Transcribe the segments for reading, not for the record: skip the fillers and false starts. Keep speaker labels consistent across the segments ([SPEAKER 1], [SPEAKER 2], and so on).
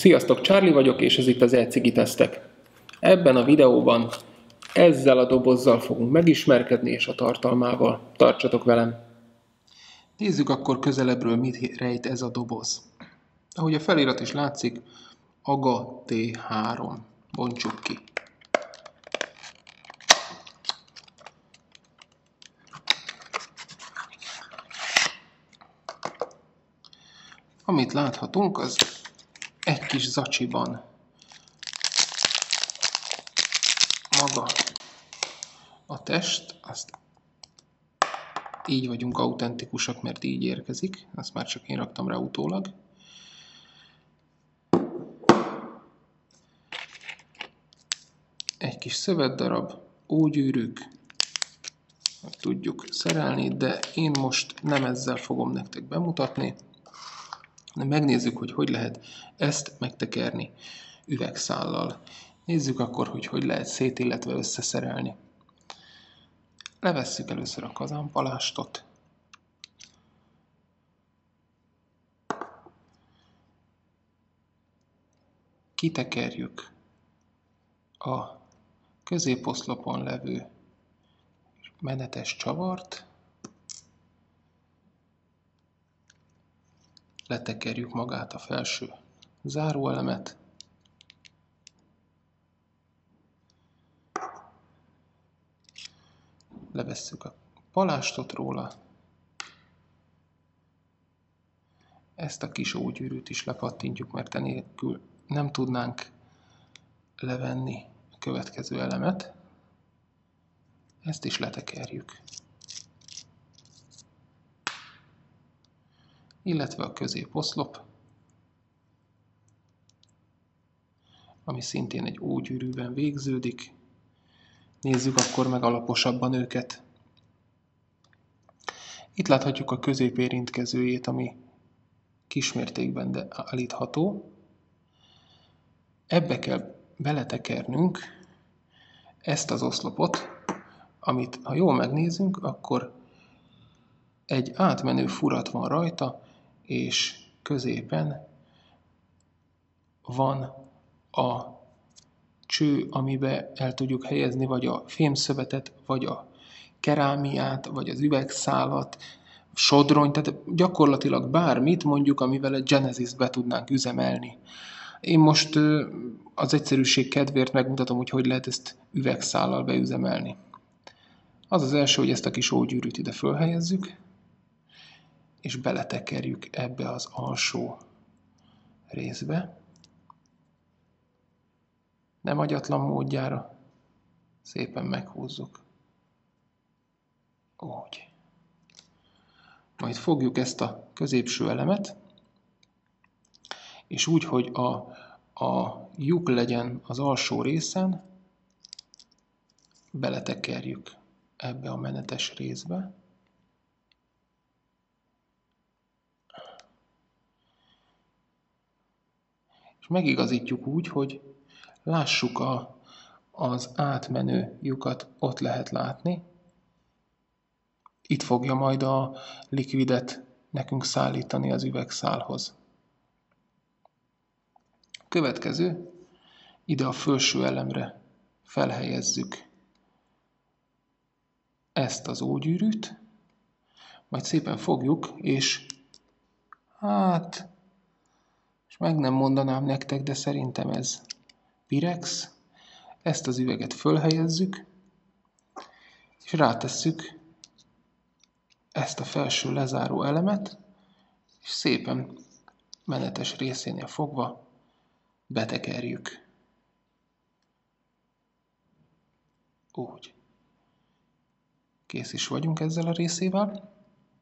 [SPEAKER 1] Sziasztok, Charlie vagyok, és ez itt az e-cigi tesztek. Ebben a videóban ezzel a dobozzal fogunk megismerkedni, és a tartalmával. Tartsatok velem! Nézzük akkor közelebbről, mit rejt ez a doboz. Ahogy a felirat is látszik, AGA T3. Bontsuk ki. Amit láthatunk, az egy kis zacsiban maga a test, azt így vagyunk autentikusak, mert így érkezik, azt már csak én raktam rá utólag. Egy kis szövetdarab, ógyűrűk, meg tudjuk szerelni, de én most nem ezzel fogom nektek bemutatni, hanem megnézzük, hogy lehet ezt megtekerni üvegszállal. Nézzük akkor, hogy lehet szét, illetve összeszerelni. Levesszük először a kazánpalástot. Kitekerjük a középoszlopon levő menetes csavart. Letekerjük magát a felső záróelemet. Levesszük a palástot róla. Ezt a kis ógyűrűt is lepattintjuk, mert enélkül nem tudnánk levenni a következő elemet. Ezt is letekerjük. Illetve a középoszlop, ami szintén egy ógyűrűben végződik. Nézzük akkor meg alaposabban őket. Itt láthatjuk a középérintkezőjét, ami kismértékben de állítható. Ebbe kell beletekernünk ezt az oszlopot, amit ha jól megnézünk, akkor egy átmenő furat van rajta, és középen van a cső, amiben el tudjuk helyezni vagy a fémszövetet, vagy a kerámiát, vagy az üvegszálat, sodrony, tehát gyakorlatilag bármit mondjuk, amivel egy Genesis-t be tudnánk üzemelni. Én most az egyszerűség kedvéért megmutatom, hogy lehet ezt üvegszállal beüzemelni. Az az első, hogy ezt a kis ógyűrűt ide fölhelyezzük, és beletekerjük ebbe az alsó részbe. Nem agyatlan módjára, szépen meghúzzuk. Úgy. Majd fogjuk ezt a középső elemet, és úgy, hogy a lyuk legyen az alsó részen, beletekerjük ebbe a menetes részbe. És megigazítjuk úgy, hogy lássuk az átmenő lyukat, ott lehet látni. Itt fogja majd a likvidet nekünk szállítani az üvegszálhoz. Következő, ide a felső elemre felhelyezzük ezt az ógyűrűt, majd szépen fogjuk, és meg nem mondanám nektek, de szerintem ez Pirex. Ezt az üveget fölhelyezzük, és rátesszük ezt a felső lezáró elemet, és szépen menetes részénél fogva betekerjük. Úgy. Kész is vagyunk ezzel a részével.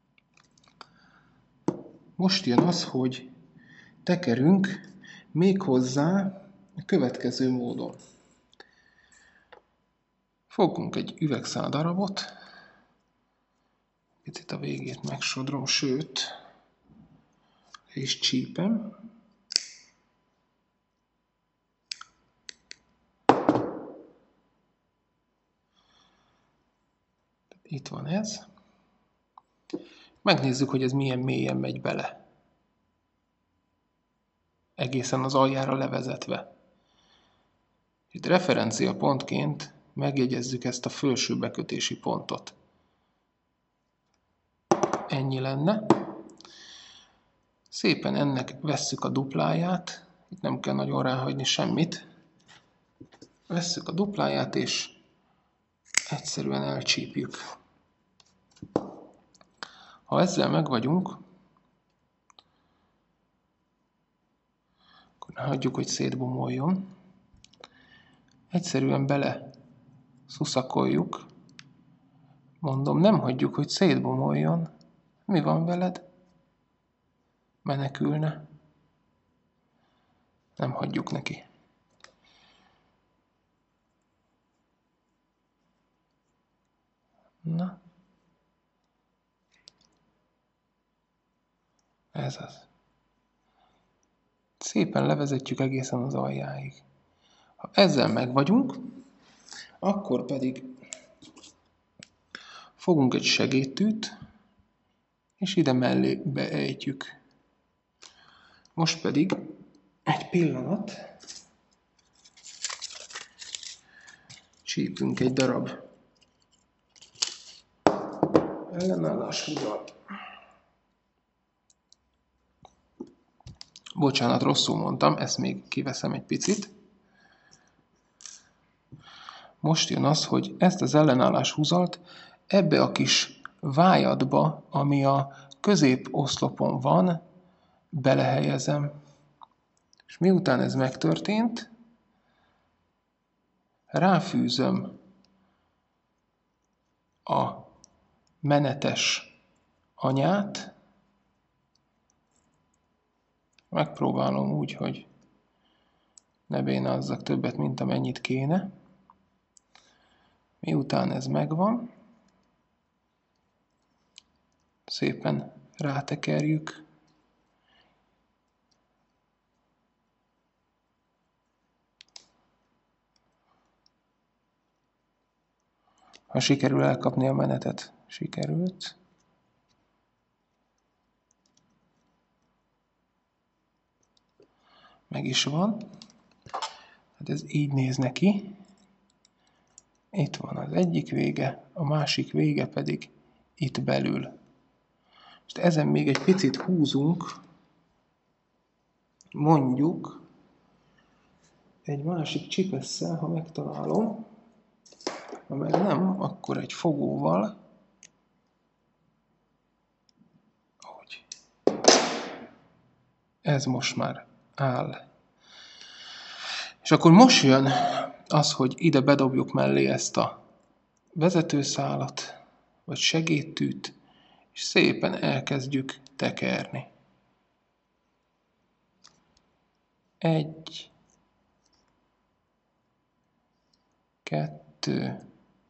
[SPEAKER 1] Most jön az, hogy tekerünk méghozzá a következő módon. Fogunk egy üvegszál darabot, itt a végét megsodrom, sőt, és csípem. Itt van ez. Megnézzük, hogy ez milyen mélyen megy bele. egészen az aljára levezetve. Itt referenciapontként megjegyezzük ezt a felső bekötési pontot. Ennyi lenne. Szépen ennek vesszük a dupláját, itt nem kell nagyon ráhagyni semmit. Vesszük a dupláját, és egyszerűen elcsípjük. Ha ezzel megvagyunk, akkor hagyjuk, hogy szétbomoljon. Egyszerűen bele szuszakoljuk. Mondom, nem hagyjuk, hogy szétbomoljon. Mi van veled? Menekülne. Nem hagyjuk neki. Na. Ez az. Szépen levezetjük egészen az aljáig. Ha ezzel megvagyunk, akkor pedig fogunk egy segédtűt, és ide mellé beejtjük. Most pedig egy pillanat csípünk egy darab ellenállásúval. Bocsánat, rosszul mondtam, ezt még kiveszem egy picit. Most jön az, hogy ezt az ellenállás húzalt ebbe a kis vájadba, ami a középoszlopon van, belehelyezem. És miután ez megtörtént, ráfűzöm a menetes anyát, megpróbálom úgy, hogy ne bénázzak többet, mint amennyit kéne. Miután ez megvan, szépen rátekerjük. Ha sikerül elkapni a menetet, sikerült. Meg is van. Hát ez így néz neki. Itt van az egyik vége, a másik vége pedig itt belül. Most ezen még egy picit húzunk, mondjuk egy másik csipesszel, ha megtalálom. Ha meg nem, akkor egy fogóval. Ahogy. Ez most már áll. És akkor most jön az, hogy ide bedobjuk mellé ezt a vezetőszálat, vagy segédtűt, és szépen elkezdjük tekerni. 1, 2,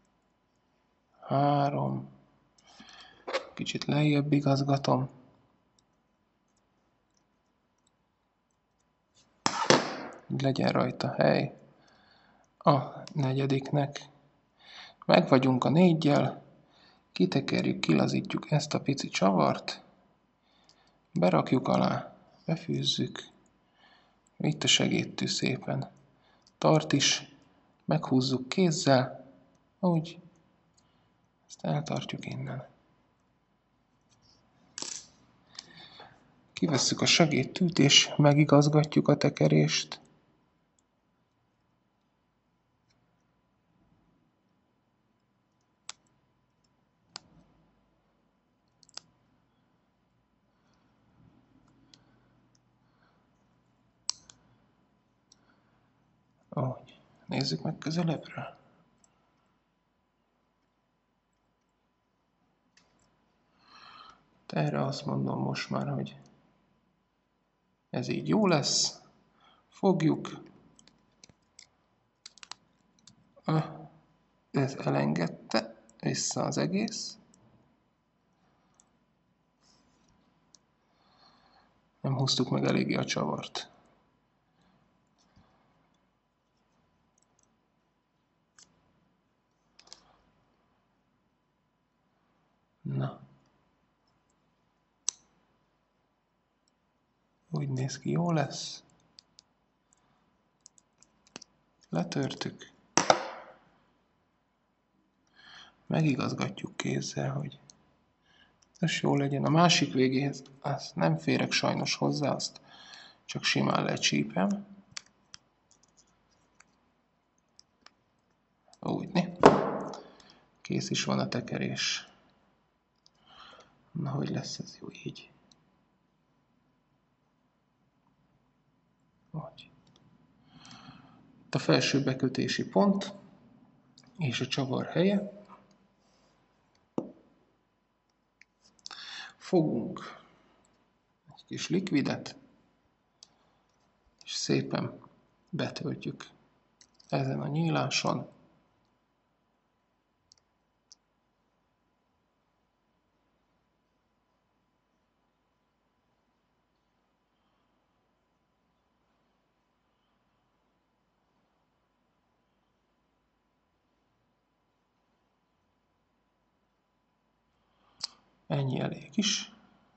[SPEAKER 1] 3, kicsit lejjebb igazgatom. Legyen rajta hely. A negyediknek. Meg vagyunk a 4-jel, kitekerjük, kilazítjuk ezt a pici csavart, berakjuk alá, befűzzük, itt a segédtű szépen tart is, meghúzzuk kézzel, úgy, ezt eltartjuk innen. Kivesszük a segédtűt és megigazgatjuk a tekerést. Ahogy. Nézzük meg közelebbről. Erre azt mondom most már, hogy ez így jó lesz. Fogjuk. Ez elengedte vissza az egész. Nem húztuk meg eléggé a csavart. Na. Úgy néz ki, jó lesz. letörtük. Megigazgatjuk kézzel, hogy ez jó legyen. A másik végéhez azt nem férek sajnos hozzá, azt csak simán lecsípem. Úgy, ne? Kész is van a tekerés. Na, hogy lesz ez jó így? Úgy. Itt a felső bekötési pont és a csavar helye. Fogunk egy kis likvidet, és szépen betöltjük ezen a nyíláson. Ennyi elég is.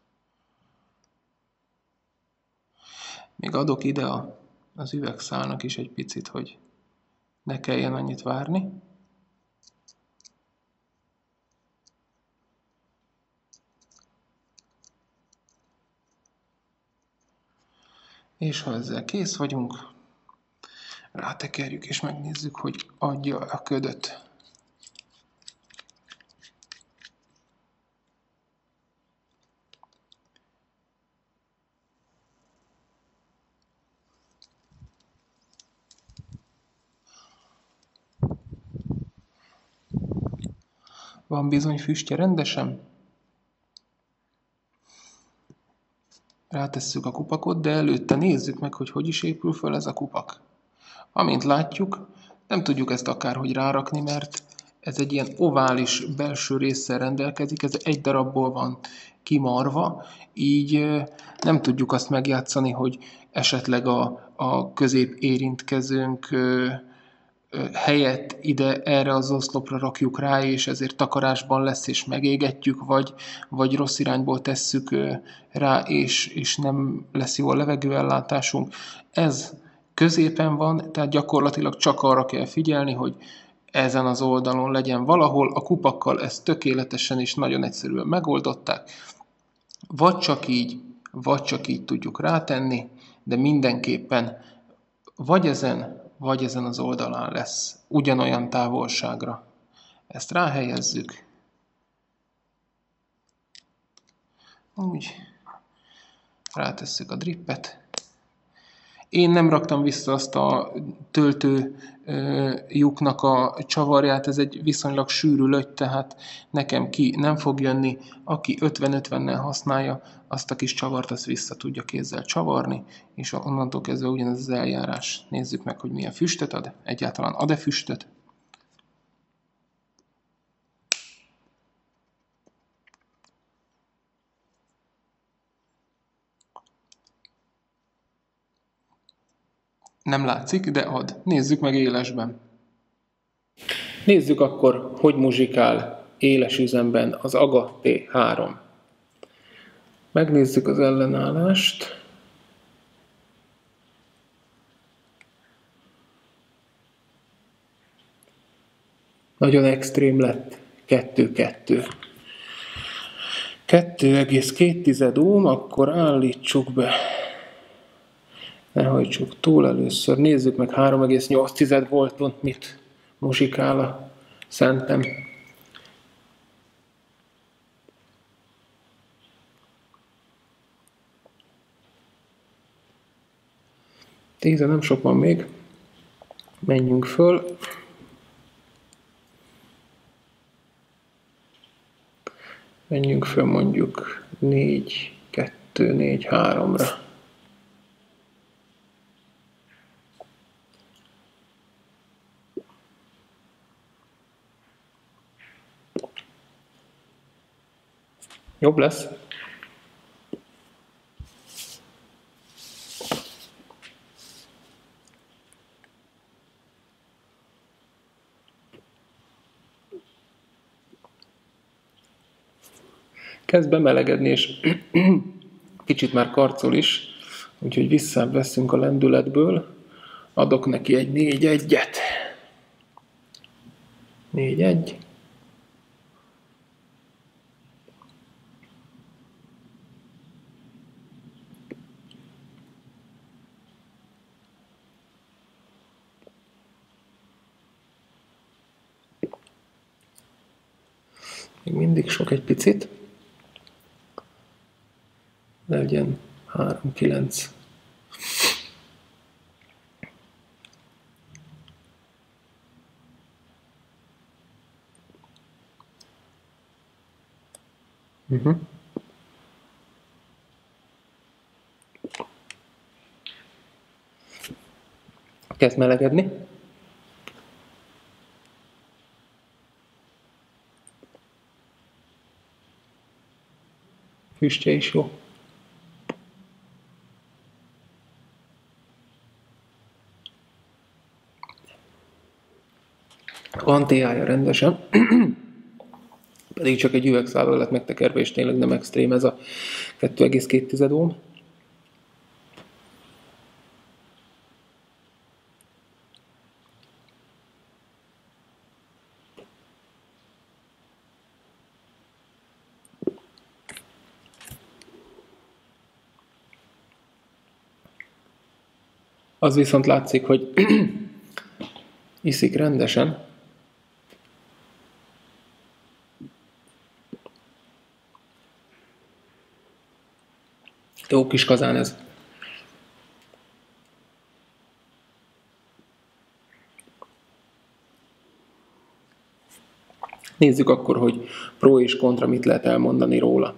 [SPEAKER 1] Még adok ide az üvegszálnak is egy picit, hogy ne kelljen annyit várni. És ha ezzel kész vagyunk, rátekerjük és megnézzük, hogy adja a ködöt. Van bizony füstje rendesen. Rátesszük a kupakot, de előtte nézzük meg, hogy is épül föl ez a kupak. Amint látjuk, nem tudjuk ezt akárhogy rárakni, mert ez egy ilyen ovális belső résszel rendelkezik, ez egy darabból van kimarva, így nem tudjuk azt megjátszani, hogy esetleg a közép érintkezőnk helyett ide erre az oszlopra rakjuk rá, és ezért takarásban lesz, és megégetjük, vagy rossz irányból tesszük rá, és nem lesz jó a levegőellátásunk. Ez középen van, tehát gyakorlatilag csak arra kell figyelni, hogy ezen az oldalon legyen valahol. A kupakkal ezt tökéletesen és nagyon egyszerűen megoldották. Vagy csak így tudjuk rátenni, de mindenképpen vagy ezen az oldalán lesz, ugyanolyan távolságra. Ezt ráhelyezzük. Úgy. Rátesszük a drippet. Én nem raktam vissza azt a töltő lyuknak a csavarját, ez egy viszonylag sűrű löty, tehát nekem ki nem fog jönni. Aki 50-50-nel használja, azt a kis csavart, azt vissza tudja kézzel csavarni, és onnantól kezdve ugyanez az eljárás. Nézzük meg, hogy milyen füstöt ad, egyáltalán ad-e füstöt. Nem látszik, de ad. Nézzük meg élesben. Nézzük akkor, hogy muzsikál éles üzemben az AGA T3. Megnézzük az ellenállást. Nagyon extrém lett. 2,2. 2,2 ohm, akkor állítsuk be. Ne hajtsuk túl először. Nézzük meg 3,8 volton mit muzsikál a szentem. Tíze nem sok van még. Menjünk föl. Menjünk föl mondjuk 4, 2, 4, 3-ra. Jobb lesz. Kezd bemelegedni, és kicsit már karcol is, úgyhogy visszaveszünk a lendületből. Adok neki egy 4-1-et. 4-1. Még mindig sok egy picit. Legyen 3-9. Kezd melegedni. Füstje is jó. Van TI-ja rendesen. Pedig csak egy üvegszállal lett megtekerve, és tényleg nem extrém ez a 2,2 ohm. Az viszont látszik, hogy iszik rendesen. Jó kis kazán ez. Nézzük akkor, hogy pro és kontra mit lehet elmondani róla.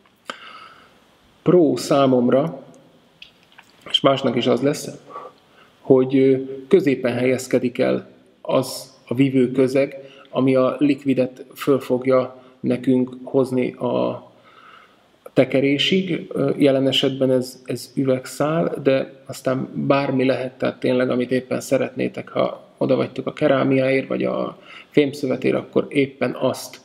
[SPEAKER 1] Pro számomra, és másnak is az lesz, hogy középen helyezkedik el az a vívő közeg, ami a likvidet föl fogja nekünk hozni a tekerésig. Jelen esetben ez üvegszál, de aztán bármi lehet, tehát tényleg, amit éppen szeretnétek, ha oda vagytok a kerámiáért, vagy a fémszövetért, akkor éppen azt.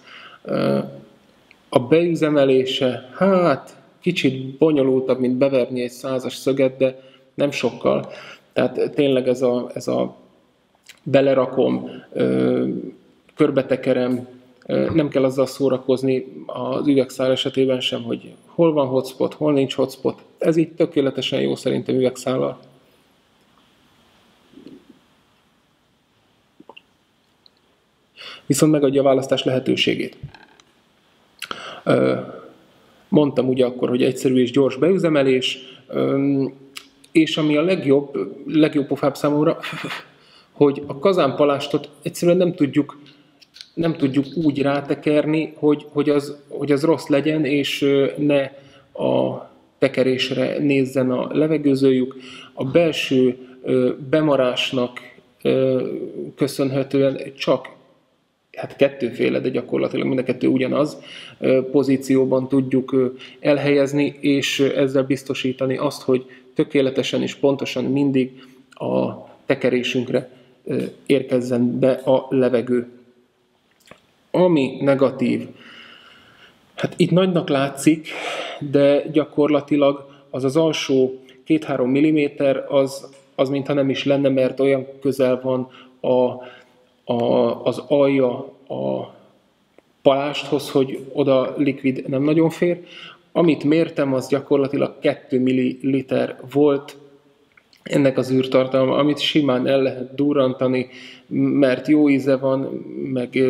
[SPEAKER 1] A beüzemelése, hát kicsit bonyolultabb, mint beverni egy 100-as szöget, de nem sokkal. Tehát tényleg ez a belerakom, körbetekerem, nem kell azzal szórakozni az üvegszál esetében sem, hogy hol van hotspot, hol nincs hotspot. Ez így tökéletesen jó szerintem üvegszállal. Viszont megadja a választás lehetőségét. Mondtam ugye akkor, hogy egyszerű és gyors beüzemelés, és ami a legjobb pofább számomra, hogy a kazánpalástot egyszerűen nem tudjuk úgy rátekerni, hogy az rossz legyen, és ne a tekerésre nézzen a levegőzőjük. A belső bemarásnak köszönhetően csak kettőféle, de gyakorlatilag mind a kettő ugyanaz pozícióban tudjuk elhelyezni, és ezzel biztosítani azt, hogy tökéletesen és pontosan mindig a tekerésünkre érkezzen be a levegő. Ami negatív, hát itt nagynak látszik, de gyakorlatilag az alsó 2-3 mm az mintha nem is lenne, mert olyan közel van az alja a palásthoz, hogy oda likvid nem nagyon fér. Amit mértem, az gyakorlatilag 2 ml volt ennek az űrtartalma, amit simán el lehet durrantani, mert jó íze van, meg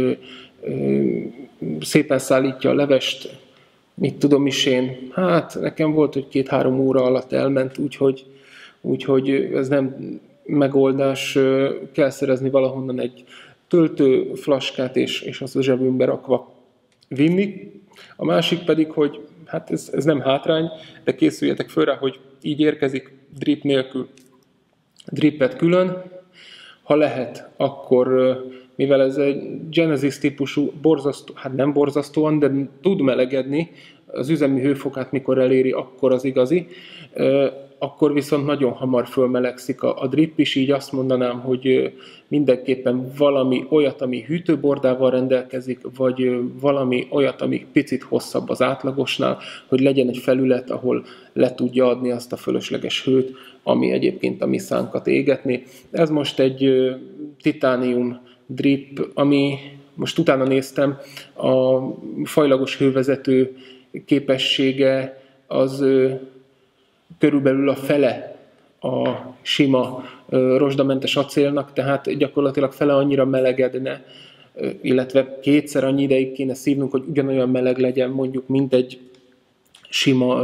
[SPEAKER 1] szépen szállítja a levest, mit tudom is én. Hát nekem volt, hogy 2-3 óra alatt elment, úgyhogy ez nem megoldás, kell szerezni valahonnan egy töltőflaskát, és azt a zsebünkbe rakva vinni. A másik pedig, hogy hát ez nem hátrány, de készüljetek föl rá, hogy így érkezik drip nélkül. Drippet külön, ha lehet, akkor mivel ez egy Genesis típusú, borzasztó, hát nem borzasztóan, de tud melegedni, az üzemi hőfokát mikor eléri, akkor az igazi, akkor viszont nagyon hamar fölmelegszik a drip is, így azt mondanám, hogy mindenképpen valami olyat, ami hűtőbordával rendelkezik, vagy valami olyat, ami picit hosszabb az átlagosnál, hogy legyen egy felület, ahol le tudja adni azt a fölösleges hőt, ami egyébként a mi szánkat égetni. Ez most egy titánium drip, ami most utána néztem, a fajlagos hővezető képessége az körülbelül a fele a sima rozsdamentes acélnak, tehát gyakorlatilag fele annyira melegedne, illetve kétszer annyi ideig kéne szívnunk, hogy ugyanolyan meleg legyen mondjuk, mint egy sima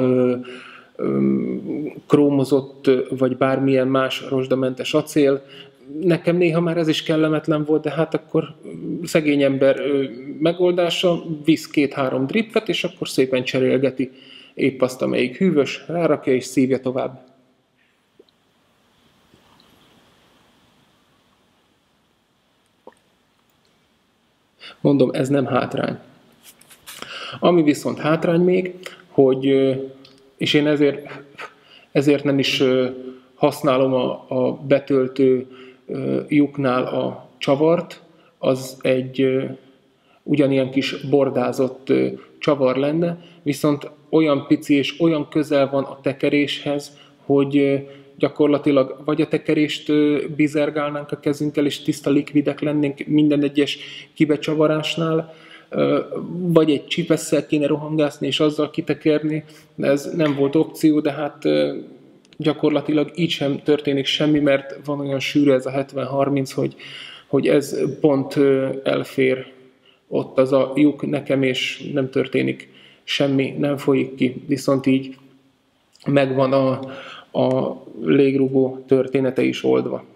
[SPEAKER 1] krómozott, vagy bármilyen más rozsdamentes acél. Nekem néha már ez is kellemetlen volt, de hát akkor szegény ember megoldása, visz 2-3 drippet, és akkor szépen cserélgeti épp azt, amelyik hűvös, rárakja és szívja tovább. Mondom, ez nem hátrány. Ami viszont hátrány még, hogy, és én ezért nem is használom a betöltő lyuknál a csavart, az egy ugyanilyen kis bordázott csavar lenne, viszont olyan pici és olyan közel van a tekeréshez, hogy gyakorlatilag vagy a tekerést bizergálnánk a kezünkkel, és tiszta likvidek lennénk minden egyes kibecsavarásnál, vagy egy csipesszel kéne rohangászni és azzal kitekerni. Ez nem volt opció, de hát gyakorlatilag így sem történik semmi, mert van olyan sűrű ez a 70-30, hogy ez pont elfér ott az a lyuk nekem, és nem történik semmi, nem folyik ki, viszont így megvan a légrugó története is oldva.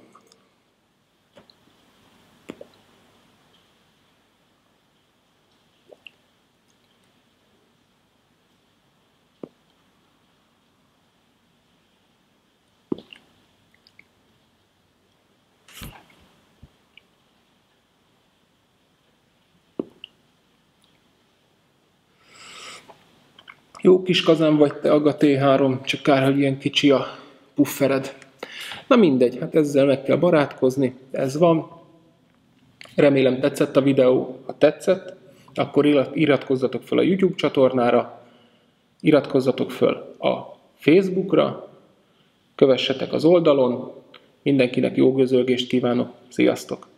[SPEAKER 1] Jó kis kazán vagy te, Aga T3, csak kár, hogy ilyen kicsi a puffered. Na mindegy, hát ezzel meg kell barátkozni, ez van. Remélem tetszett a videó, ha tetszett, akkor iratkozzatok fel a YouTube csatornára, iratkozzatok fel a Facebookra, kövessetek az oldalon, mindenkinek jó gőzölgést kívánok, sziasztok!